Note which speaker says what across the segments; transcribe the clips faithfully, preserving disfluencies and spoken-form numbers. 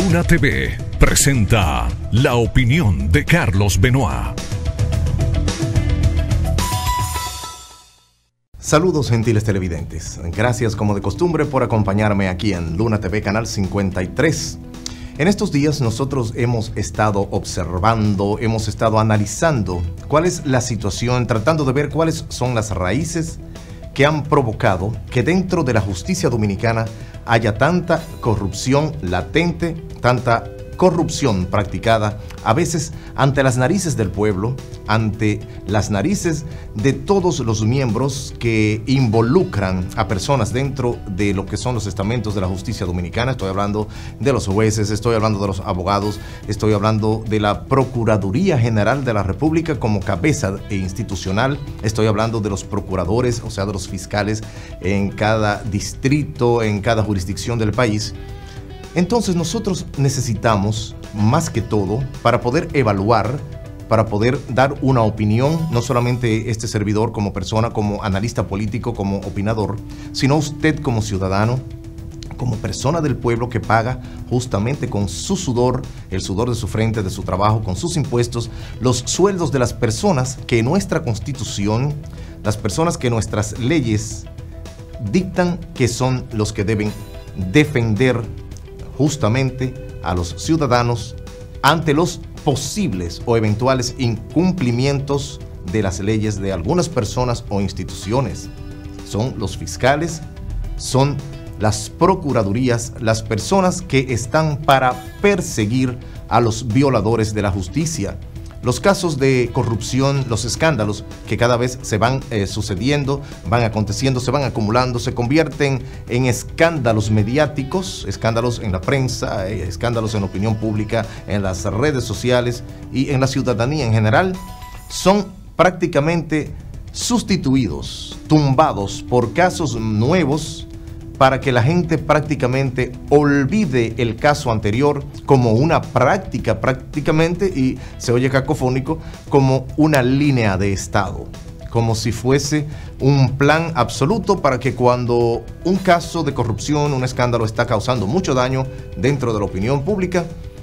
Speaker 1: Luna T V presenta la opinión de Carlos Benoit.
Speaker 2: Saludos, gentiles televidentes. Gracias como de costumbre por acompañarme aquí en Luna T V Canal cincuenta y tres. En estos días nosotros hemos estado observando, hemos estado analizando cuál es la situación, tratando de ver cuáles son las raíces que han provocado que dentro de la justicia dominicana haya tanta corrupción latente, tanta corrupción practicada, a veces ante las narices del pueblo, ante las narices de todos los miembros que involucran a personas dentro de lo que son los estamentos de la justicia dominicana. Estoy hablando de los jueces, estoy hablando de los abogados, estoy hablando de la Procuraduría General de la República como cabeza institucional, estoy hablando de los procuradores, o sea, de los fiscales en cada distrito, en cada jurisdicción del país. Entonces nosotros necesitamos, más que todo, para poder evaluar, para poder dar una opinión, no solamente este servidor como persona, como analista político, como opinador, sino usted como ciudadano, como persona del pueblo que paga justamente con su sudor, el sudor de su frente, de su trabajo, con sus impuestos, los sueldos de las personas que nuestra Constitución, las personas que nuestras leyes dictan que son los que deben defender justamente a los ciudadanos ante los posibles o eventuales incumplimientos de las leyes de algunas personas o instituciones. Son los fiscales, son las procuradurías, las personas que están para perseguir a los violadores de la justicia. Los casos de corrupción, los escándalos que cada vez se van eh, sucediendo, van aconteciendo, se van acumulando, se convierten en escándalos mediáticos, escándalos en la prensa, eh, escándalos en la opinión pública, en las redes sociales y en la ciudadanía en general, son prácticamente sustituidos, tumbados por casos nuevos, para que la gente prácticamente olvide el caso anterior como una práctica prácticamente, y se oye cacofónico, como una línea de Estado, como si fuese un plan absoluto para que cuando un caso de corrupción, un escándalo está causando mucho daño dentro de la opinión pública,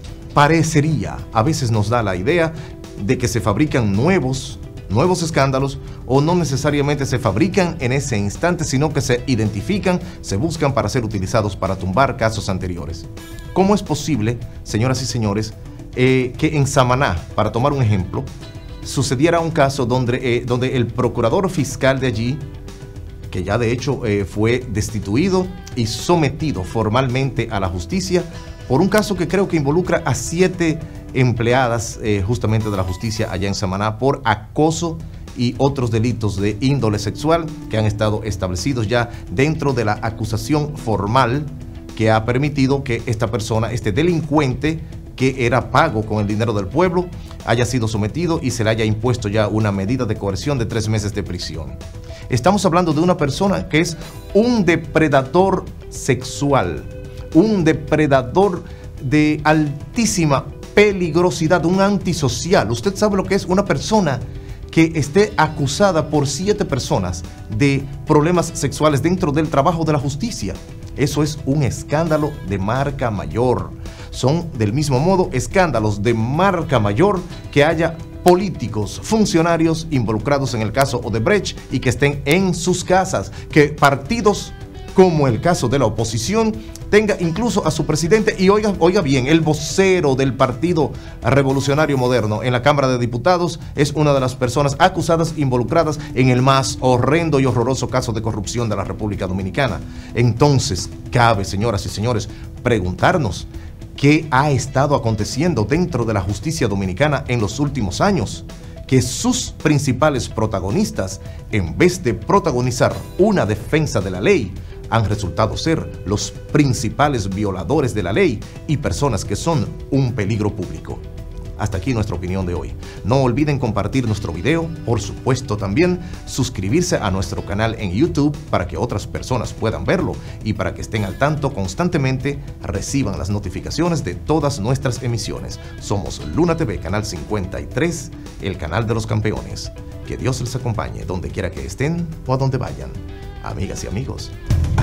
Speaker 2: parecería, a veces nos da la idea de que se fabrican nuevos nuevos escándalos, o no necesariamente se fabrican en ese instante, sino que se identifican, se buscan para ser utilizados para tumbar casos anteriores. ¿Cómo es posible, señoras y señores, eh, que en Samaná, para tomar un ejemplo, sucediera un caso donde, eh, donde el procurador fiscal de allí, que ya de hecho eh, fue destituido y sometido formalmente a la justicia por un caso que creo que involucra a siete empleadas eh, justamente de la justicia allá en Samaná por acoso y otros delitos de índole sexual que han estado establecidos ya dentro de la acusación formal que ha permitido que esta persona, este delincuente que era pago con el dinero del pueblo, haya sido sometido y se le haya impuesto ya una medida de coerción de tres meses de prisión. Estamos hablando de una persona que es un depredador sexual, un depredador de altísima peligrosidad, un antisocial. Usted sabe lo que es una persona que esté acusada por siete personas de problemas sexuales dentro del trabajo de la justicia. Eso es un escándalo de marca mayor. Son del mismo modo escándalos de marca mayor que haya políticos, funcionarios involucrados en el caso Odebrecht y que estén en sus casas, que partidos como el caso de la oposición tenga incluso a su presidente, y oiga, oiga bien, el vocero del Partido Revolucionario Moderno en la Cámara de Diputados es una de las personas acusadas, involucradas en el más horrendo y horroroso caso de corrupción de la República Dominicana. Entonces, cabe, señoras y señores, preguntarnos qué ha estado aconteciendo dentro de la justicia dominicana en los últimos años, que sus principales protagonistas, en vez de protagonizar una defensa de la ley, han resultado ser los principales violadores de la ley y personas que son un peligro público. Hasta aquí nuestra opinión de hoy. No olviden compartir nuestro video, por supuesto también suscribirse a nuestro canal en YouTube para que otras personas puedan verlo y para que estén al tanto constantemente, reciban las notificaciones de todas nuestras emisiones. Somos Luna T V Canal cincuenta y tres, el canal de los campeones. Que Dios les acompañe donde quiera que estén o a donde vayan. Amigas y amigos,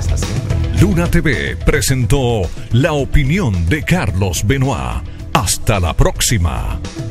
Speaker 2: Hasta siempre.
Speaker 1: Luna T V presentó La Opinión de Carlos Benoit. Hasta la próxima.